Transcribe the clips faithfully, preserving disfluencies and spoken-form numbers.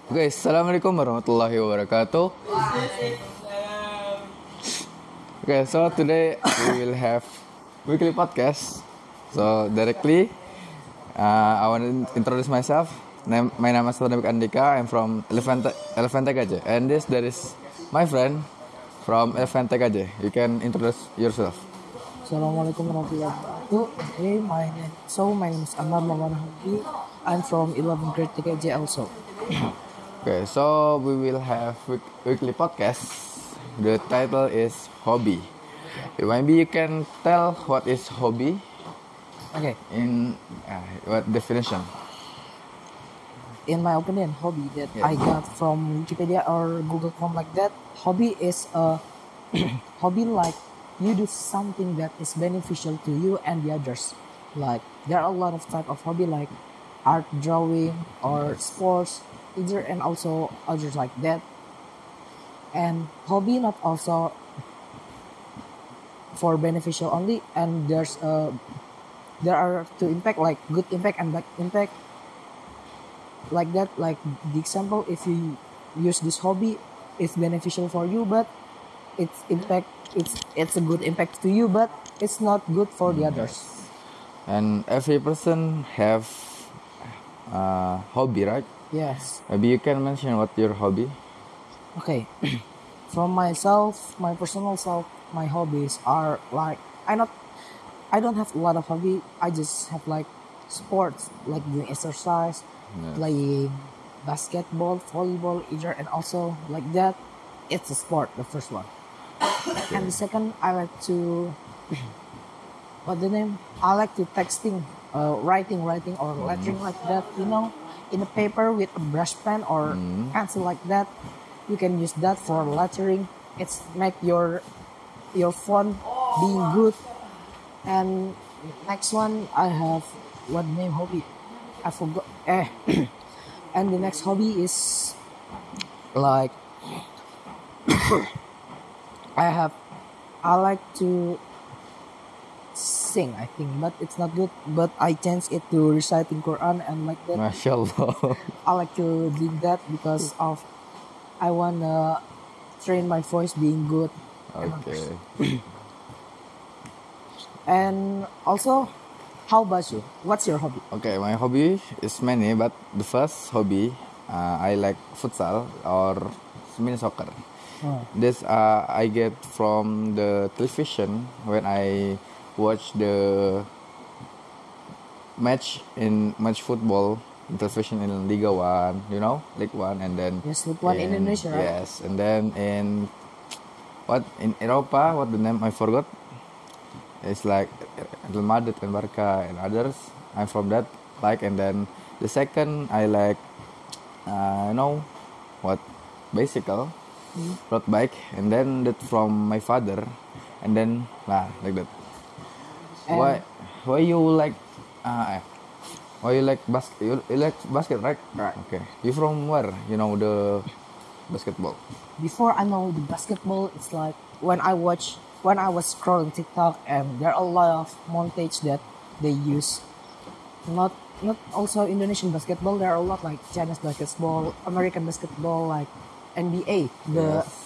Oke, assalamualaikum warahmatullahi wabarakatuh. Okay, so today we will have weekly podcast. So directly, uh, I want to introduce myself. Name, my name is Sadamik Andika. I'm from Elefante Elefante Gajah, and this there is my friend from Elefante Gajah. You can introduce yourself. Assalamualaikum warahmatullahi wabarakatuh. Hey, my name. So my name is Ahmad Maulana Habib. I'm from eleventh grade T K J also. Okay, so we will have week, weekly podcast. The title is hobby. Maybe you can tell what is hobby Okay. in uh, what definition? In my opinion, hobby that Yeah. I got from Wikipedia or Google Chrome like that. Hobby is a hobby like you do something that is beneficial to you and the others. Like there are a lot of type of hobby like art, drawing, or sports, either and also others like that. And hobby not also for beneficial only, and there's a there are two impact like good impact and bad impact like that. Like the example, if you use this hobby, it's beneficial for you, but its impact it's it's a good impact to you, but it's not good for the others. And every person have a hobby, right? Yes. Maybe you can mention what your hobby. Okay. From myself, my personal self, my hobbies are like I not I don't have a lot of hobby. I just have like sports, like doing exercise, Yes. playing basketball, volleyball, either and also like that. It's a sport, the first one. And the second, I like to what the name? I like to texting, uh, writing, writing or lettering like that. You know, in a paper with a brush pen or pencil like that. You can use that for lettering. It's make your your font being good. And next one, I have what name hobby? I forgot. Eh. And the next hobby is like I have. I like to sing. I think, but it's not good. But I change it to reciting Quran and like that. Masya Allah. I like to do that because of I wanna train my voice being good. Okay. And also, how about you? What's your hobby? Okay, my hobby is many, but the first hobby uh, I like futsal or mini soccer. Oh. This uh, I get from the television when I watch the match in match football in television in Liga One, you know, League One, and then Yes, League One in Indonesia, right? Yes, and then in what in Europa, what the name I forgot. It's like Real Madrid and Barca and others. I'm from that like, and then the second I like, uh, you know, what bicycle, Mm. road bike, and then that from my father, and then lah like that. And why why you like uh, why you like basket? You, you like basket, right? Right. Okay. You from where? You know the basketball. before I know the basketball, it's like when I watch when I was scrolling TikTok, and there are a lot of montage that they use. Not not also Indonesian basketball. There are a lot like Chinese basketball, American basketball, like N B A. The Yes.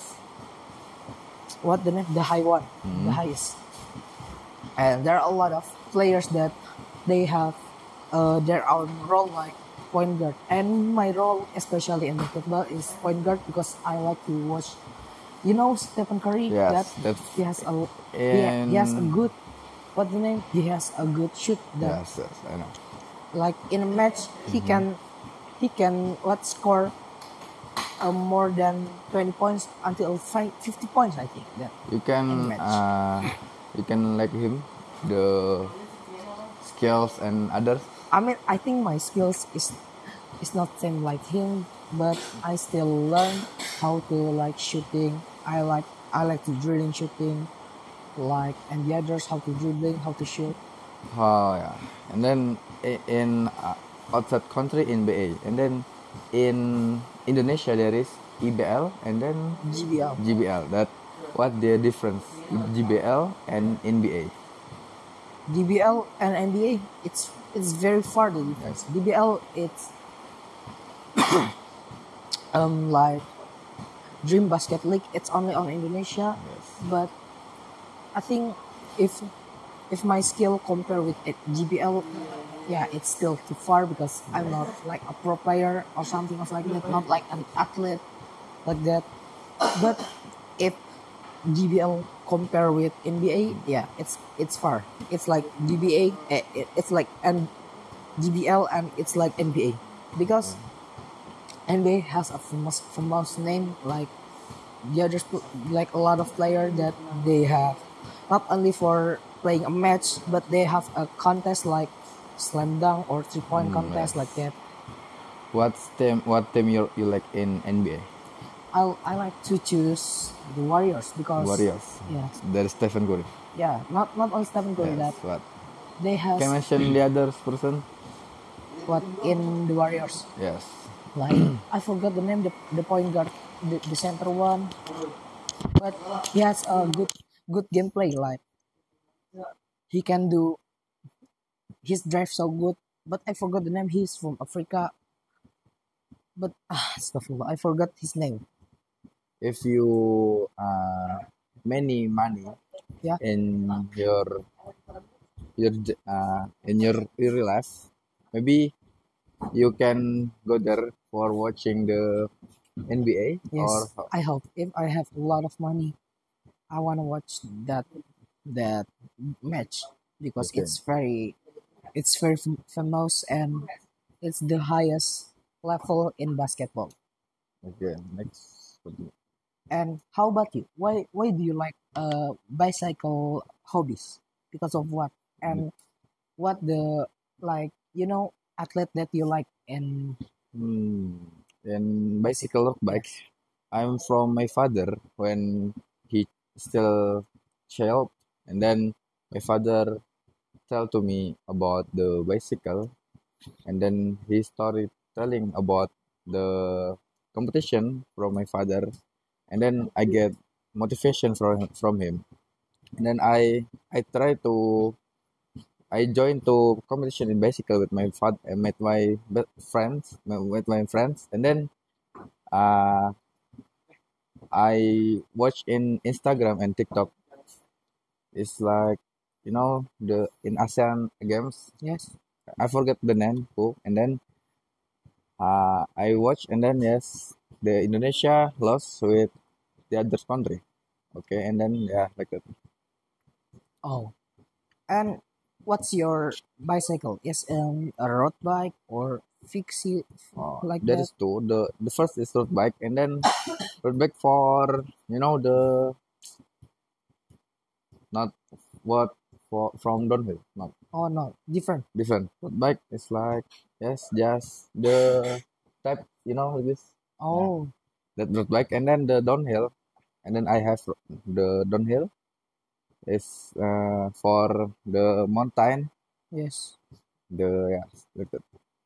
what the name? The high one, the highest. And there are a lot of players that they have uh, their own role like point guard. And my role, especially in basketball, is point guard because I like to watch. You know Stephen Curry? Yes, that that's- he has a he, he has a And- good what the name? He has a good shoot. That Yes, yes, I know. like in a match he can he can what score uh, more than twenty points until five, fifty points, I think. That You In can match. uh, you can like him the skills and others. I mean, I think my skills is is not same like him, but I still learn how to like shooting. I like I like to drilling shooting, like and the others how to dribbling, how to shoot. Oh yeah, and then i- in uh, outside country in B A, and then in Indonesia there is E B L and then G B L. G B L. That what the difference G B L and N B A? D B L and N B A, it's it's very far the difference. D B L, it's um like Dream Basket League. It's only on Indonesia, Yes. but I think if if my skill compare with it, G B L, yeah, it's still too far because I'm not like a pro player or something else like that, not like an athlete like that. But if G B L compare with N B A, yeah, it's it's far. It's like G B A, eh, it- it's like and G B L and it's like N B A because N B A has a famous famous name like yeah, there's pl- like a lot of players that they have not only for playing a match, but they have a contest like slam dunk or three point Mm, contest yes. like that. What team? What team you you like in N B A? I I like to choose the Warriors because Warriors. yeah, There is Stephen Curry. yeah, not not only Stephen Curry Yes. that What? they has Can you mention the other person? what in the Warriors. Yes. Like I forgot the name, the, the point guard, the, the center one, but he has a good good gameplay. Like he can do his drive so good, but I forgot the name. He's from Africa, but ah, astaghfirullah, I forgot his name. If you uh many money Yeah, in your your j- uh in your real life, maybe you can go there for watching the N B A or yes. I hope if I have a lot of money, I wanna watch that that match because okay. it's very it's very fam- famous and it's the highest level in basketball. Okay. Next. And how about you? Why why do you like uh bicycle hobbies? Because of what? And what the like you know athlete that you like and Hmm. And basic bicycle road bike. yes. I'm from my father when he still child, and then my father tell to me about the bicycle, and then he started telling about the competition from my father, and then I get motivation from from him, and then I I try to I joined to competition in bicycle with my father, met my be- friends, with my friends, and then uh, I watch in Instagram and TikTok. It's like you know the in ASEAN games. Yes. I forget the name who, and then uh, I watch and then yes, the Indonesia lost with the other country. Okay, and then yeah, like that. Oh. And what's your bicycle? Is um a road bike or fixie Uh, like there that? is two. The the first is road bike, and then road bike for you know the not what for from downhill, not Oh no, different. different. Road bike is like yes, just the type you know like this. Yeah, Oh that road bike, and then the downhill, and then I have the downhill is uh, for the mountain. yes. The yeah, like that.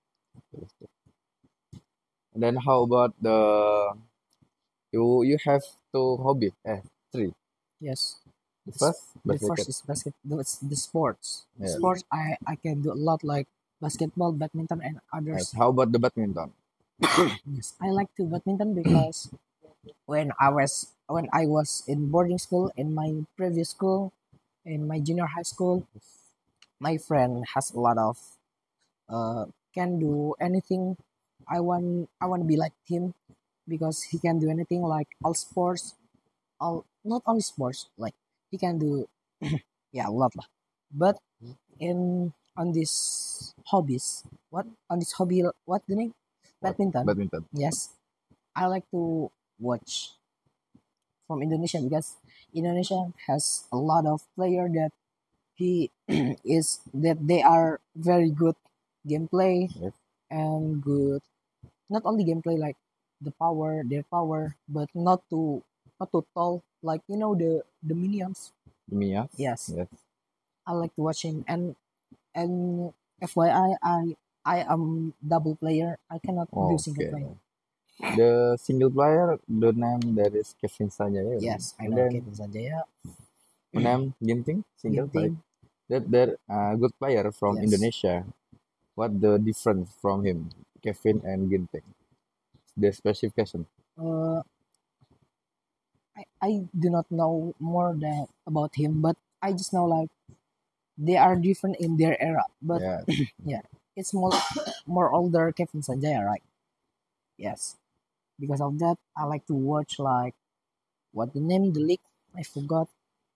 And then how about the you you have two hobby eh three. Yes. The The, s- first the basket. first is basket. That's the sports. The Yes. sports I I can do a lot like basketball, badminton, and Yes. others. How about the badminton? Yes, I like to badminton because when I was when I was in boarding school in my previous school in my junior high school, my friend has a lot of uh can do anything. I want I want to be like him because he can do anything like all sports, all not only sports like he can do yeah a lot lah. But in on this hobbies, what on this hobby what the name What? badminton. Badminton. Yes, I like to watch from Indonesia because Indonesia has a lot of player that he is that they are very good gameplay Yes. and good not only gameplay like the power their power but not too not too tall like you know the the minions. Mia. Yes, Yes. I like to watch him and and F Y I I I am double player. I cannot do single Okay. player. The single player, the name that is Kevin Sanjaya, Yes, I and know then Kevin Sanjaya, the name Ginting, single player. Ginting. That that uh, good player from Yes, Indonesia. What the difference from him, Kevin and Ginting? the specification? Uh, I, I do not know more that about him, but I just know like they are different in their era. But Yeah. yeah, it's more more older Kevin Sanjaya, right? Yes. Because of that, I like to watch like what the name the league I forgot.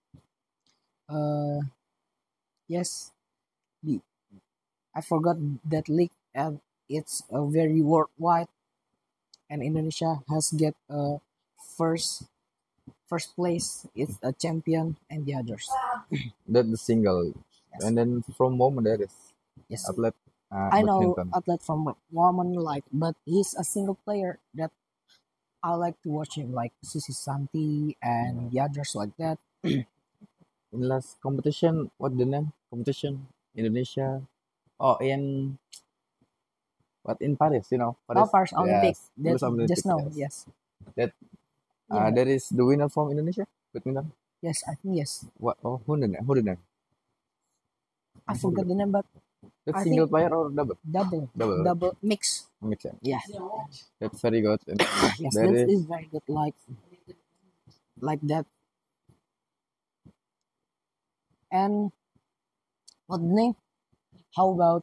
Uh, yes, the I forgot that league, and it's a very worldwide, and Indonesia has get a first first place. It's a champion, and the others. That the single. Yes. And then from woman there is Yes. athlete uh, I know badminton. athlete from woman like, but he's a single player that I like to watch him like Susi Santi and the others like that. In last competition, what the name? Competition Indonesia. Oh, in what in Paris? You know, Oh, Paris Olympic. Yes, That, Paris Olympic, just now, yes. yes. That Yeah. uh, there is the winner from Indonesia badminton. Yes, I think yes. What? Oh, who the name? Who the name? I forgot the name, but That I single think- player or double? double, Double. double mix. Mix it. Yeah, That's very good. And yes, there that is is very good. Like, like that. And what name? How about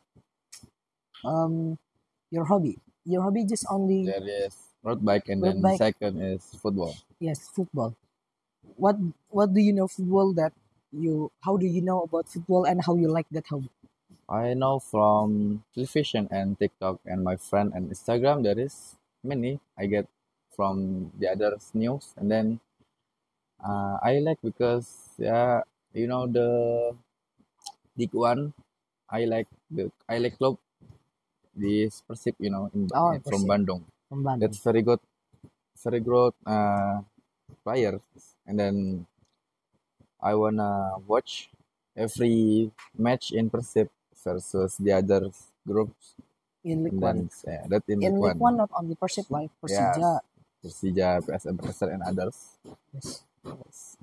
um your hobby? Your hobby just only there is road bike, and Road then bike. second is football. yes football. What what do you know football that you? How do you know about football and how you like that hobby? I know from television and TikTok and my friend and Instagram there is many I get from the other news, and then uh, I like because yeah, you know the League One. I like the I like club this Persib, you know, in, Oh, in- from Persib. Bandung. From Bandung. That's very good, very good uh, players. And then I wanna watch every match in Persib versus the other groups. In League And One. then yeah, that in, In League League One. One, not only Persib, like Yes. Persija. Persija, P S M Makassar, and others. Yes. Yes.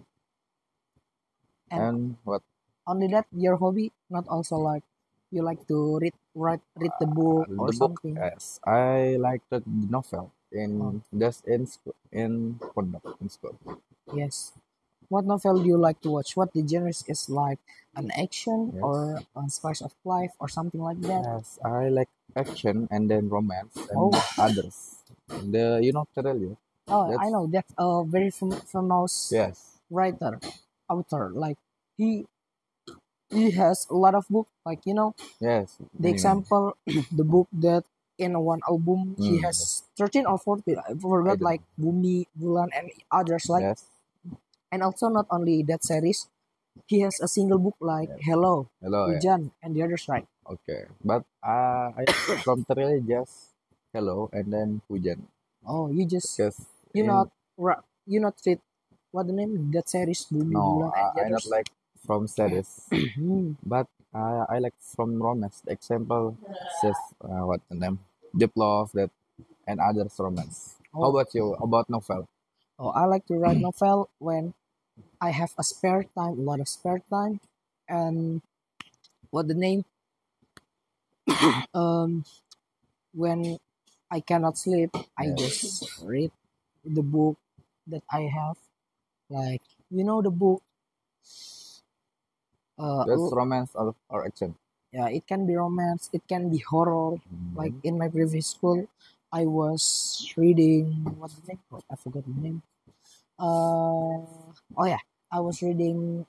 And And what? only that, your hobby, not also like you like to read, write, read the book Uh, or the book, something. yes. I like the novel in Oh. just in school, in pondok in school. Yes. What novel do you like to watch? What the genre is like? An action Yes. or a slice of life or something like that? Yes, I like action and then romance and Oh. others. The you know Terrell, Oh, I That's- know that's a very fam- famous yes, writer, author. Like he he has a lot of book. Like you know, yes. the many, example, the book that in one album he Mm. has thirteen or fourteen. I forgot. don't Like Bumi, Bulan, and others. many. Like Yes, and also not only that series, he has a single book like Hello, hello. Yeah. Hujan, and the others. Right? Okay, but uh, I from Terrell just hello and then hujan Oh, you just because you in- not ra- you not read what the name that series Bumi, no, Bulan, and I, the I not others. like from series, Hmm. but uh, I like from romance. Example, just uh, what the name, Deep Love that and others romance. How Oh. about you? About novel? Oh, I like to write novel when I have a spare time, a lot of spare time, and what the name? um, when I cannot sleep, I Yeah. just read the book that I have. Like you know the book. Uh, That's l- romance or, or action. yeah, it can be romance, it can be horror. Like in my previous school, I was reading what the name? What I forgot the name. Uh, oh yeah, I was reading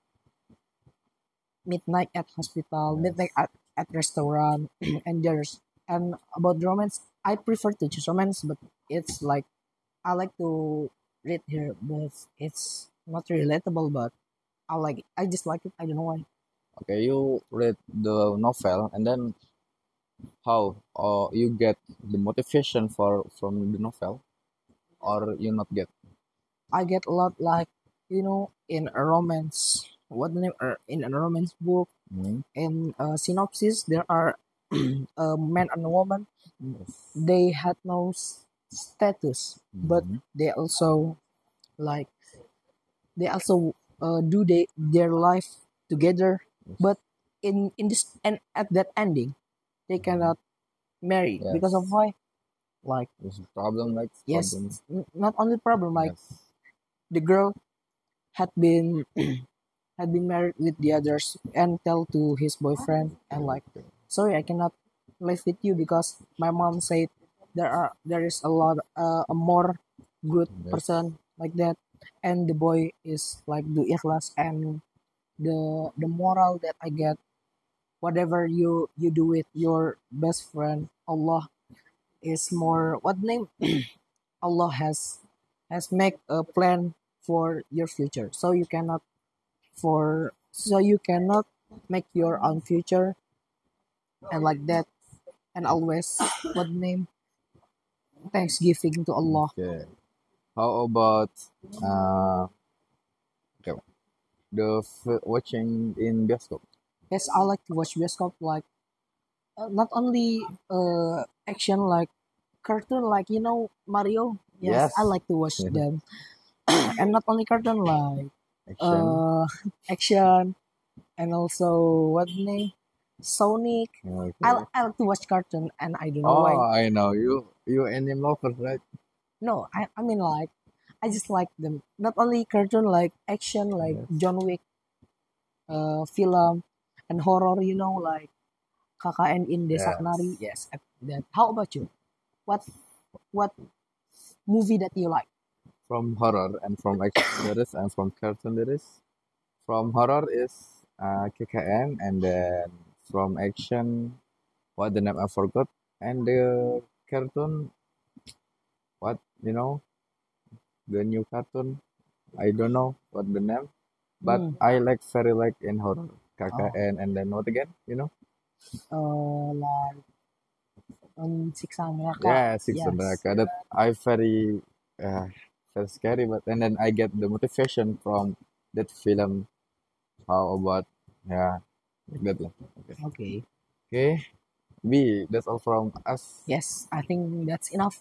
Midnight at Hospital, Yes. Midnight at, at Restaurant, and there's and about the romance. I prefer to choose romance, but it's like I like to read here, but it's not relatable. But I like it. I just like it. I don't know why. Okay, you read the novel and then how or you get the motivation for from the novel or you not get? I get a lot like you know in a romance. What the name? Uh, in a romance book, Hmm? in a synopsis, there are a man and a woman. Yes. They had no s- status, but Mhm. they also like they also uh, do they their life together. Yes. But in in this and at that ending, they cannot marry Yes. because of why? Like There's a problem, like yes, problem. n- not only problem. Like Yes. the girl had been had been married with the others and tell to his boyfriend and like, sorry, I cannot live with you because my mom said there are there is a lot uh, a more good Yes. person like that, and the boy is like do ikhlas, and the the moral that I get, whatever you you do with your best friend, Allah is more what name Allah has has make a plan for your future, so you cannot for so you cannot make your own future and like that, and always what name thanksgiving to Allah. Okay. How about uh okay, the f- watching in bioskop? Yes, I like to watch bioskop, like uh, not only uh action, like cartoon, like you know Mario. Yes, Yes. I like to watch them. And not only cartoon, like Action. uh action, and also what name Sonic. Okay. I, I like to watch cartoon, and I don't know why. Oh, I know you. You anime lover, right? No, I, I mean like I just like them. Not only cartoon, like action, like Yes. John Wick, uh, film, and horror. You know, like K K N in Desa Yes. Kenari. Yes, I- that. How about you? What what movie that you like? From horror and from action there is and from cartoon there is. From horror is uh, K K N, and then from action, what the name I forgot, and the cartoon, what you know, the new cartoon, I don't know what the name, but Hmm. I like very like in horror Oh, K K N, and then what again, you know? uh, like um, Siksa Neraka. Yeah, Six Yes. Neraka. That I very uh, very scary, but and then I get the motivation from that film. How about yeah, like that lah. Okay. Okay. Okay. B, that's all from us. Yes, I think that's enough.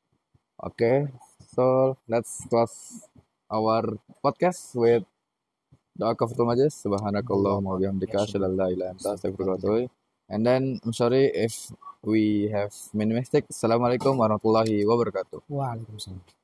Okay, so let's close our podcast with doa kafaratul majlis. Subhanakallahumma wa bihamdika asyhadu an la ilaha illa anta astaghfiruka wa atubu ilaik. And then I'm sorry if we have many mistakes. Assalamualaikum warahmatullahi wabarakatuh. Waalaikumsalam.